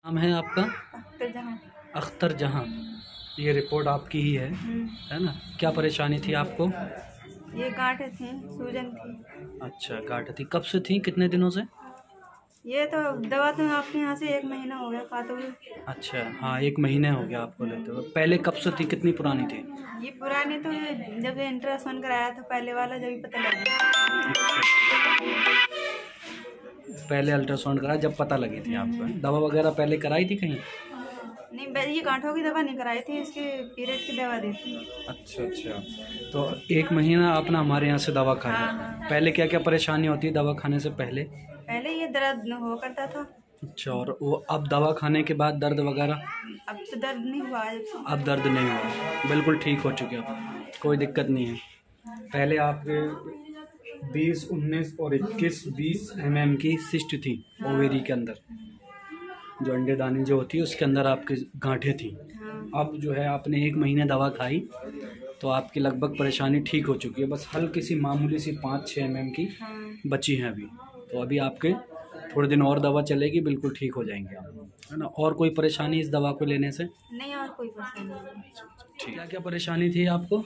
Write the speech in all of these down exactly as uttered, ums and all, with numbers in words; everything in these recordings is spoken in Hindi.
नाम है आपका? अख्तर जहां। अख्तर जहां। ये रिपोर्ट आपकी ही है, है ना? क्या परेशानी थी आपको? ये गांठ थी, सूजन थी। अच्छा, गांठ थी। कब से थी, कितने दिनों से? ये तो दवा तो आपके यहाँ से एक महीना हो गया खाते हुए। अच्छा, हाँ, एक महीने हो गया आपको लेते हुए। पहले कब से थी, कितनी पुरानी थी? ये पुरानी तो ये जब अल्ट्रासाउंड कराया था पहले वाला, जब ही पता लगा। पहले अल्ट्रासाउंड करा जब पता लगी थी आपको? दवा वगैरह पहले कराई थी कहीं? नहीं, ये गांठों की दवा नहीं कराई थी, इसके पीरियड की दवा दी थी। अच्छा अच्छा, तो एक महीना आपने हमारे यहाँ से दवा खाई। हाँ, हाँ। पहले क्या क्या परेशानी होती है दवा खाने से पहले? पहले ये दर्द हो करता था। अच्छा, और वो अब दवा खाने के बाद दर्द वगैरह? अब तो दर्द नहीं हुआ है। अब दर्द नहीं हुआ, बिल्कुल ठीक हो चुके आप, कोई दिक्कत नहीं है। पहले आपके बीस, उन्नीस और इक्कीस बीस एम एम की सिस्ट थी ओवेरी के अंदर, जो अंडे दानी जो होती है उसके अंदर आपकी गांठें थी। अब जो है आपने एक महीने दवा खाई तो आपकी लगभग परेशानी ठीक हो चुकी है। बस हल्की सी मामूली सी पाँच छः एम एम की बची हैं अभी। तो अभी आपके थोड़े दिन और दवा चलेगी, बिल्कुल ठीक हो जाएंगे आप, है ना? और कोई परेशानी इस दवा को लेने से? नहीं, और कोई परेशानी नहीं। ठीक। क्या क्या परेशानी थी आपको?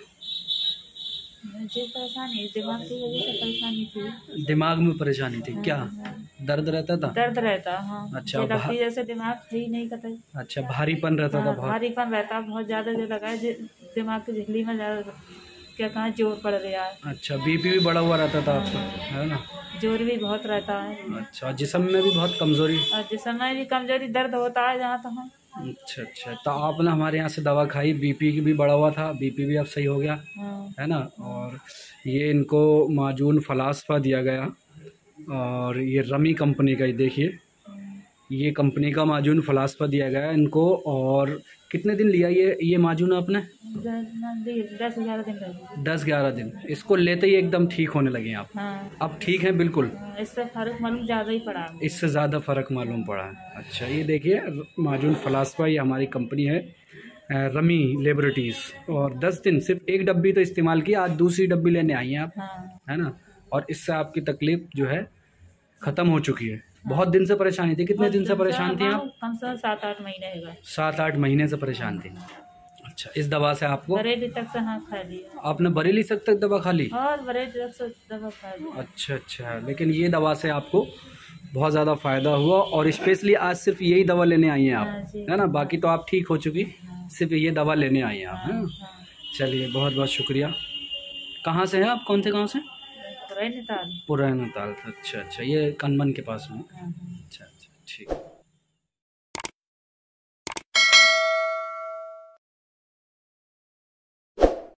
मुझे परेशानी दिमाग की वजह से परेशानी थी। दिमाग में परेशानी थी? क्या दर्द रहता था? दर्द रहता, हाँ। अच्छा, लगती जैसे दिमाग फ्री नहीं करता। अच्छा, भारीपन रहता था? बहुत भारीपन रहता बहुत ज़्यादा, जो लगा है दिमाग की झिल्ली में ज़्यादा क्या कहाँ जोर पड़ रहा है। अच्छा, बीपी भी बढ़ा हुआ रहता था आपका, है ना? जोर भी बहुत रहता है। अच्छा, जिस्म में भी बहुत कमजोरी? और जिस्म में भी कमजोरी, दर्द होता है जहाँ तहाँ। अच्छा अच्छा, तो आपने हमारे यहाँ से दवा खाई, बीपी की भी बढ़ा हुआ था, बीपी भी अब सही हो गया, है ना? और ये इनको माजून फलासफा दिया गया, और ये रमी कंपनी का ही देखिए, ये कंपनी का माजून फलासफा दिया गया इनको। और कितने दिन लिया ये ये माजून आपने? दस ग्यारह दिन दस ग्यारह दिन। इसको लेते ही एकदम ठीक होने लगे आप? हाँ। अब ठीक है बिल्कुल? इससे फर्क मालूम ज़्यादा ही पड़ा, इससे ज़्यादा फ़र्क मालूम पड़ा है। अच्छा, ये देखिए माजून फलासफा, ये हमारी कंपनी है रमी लेबोरेटरीज। और दस दिन सिर्फ एक डब्बी तो इस्तेमाल किया, आज दूसरी डब्बी लेने आई हैं आप, हाँ। है ना? और इससे आपकी तकलीफ जो है ख़त्म हो चुकी है। बहुत दिन से परेशानी थी? कितने दिन से परेशान थी आप? कम से कम सात आठ महीने है। सात आठ महीने से परेशान थी। अच्छा, इस दवा से आपको बरेली तक से हाँ खा लिया आपने? बरेली तक तक दवा खा ली? और बरेली तक से दवा खा ली। अच्छा अच्छा, लेकिन ये दवा से आपको बहुत ज़्यादा फ़ायदा हुआ, और स्पेशली आज सिर्फ यही दवा लेने आई हैं आप, है ना? बाकी तो आप ठीक हो चुकी, सिर्फ ये दवा लेने आई हैं आप, है ना? चलिए, बहुत बहुत शुक्रिया। कहाँ से हैं आप? कौन से गाँव से? पुराने ताल। पुराने ताल। अच्छा अच्छा, ये कनमन के पास में? अच्छा अच्छा, ठीक।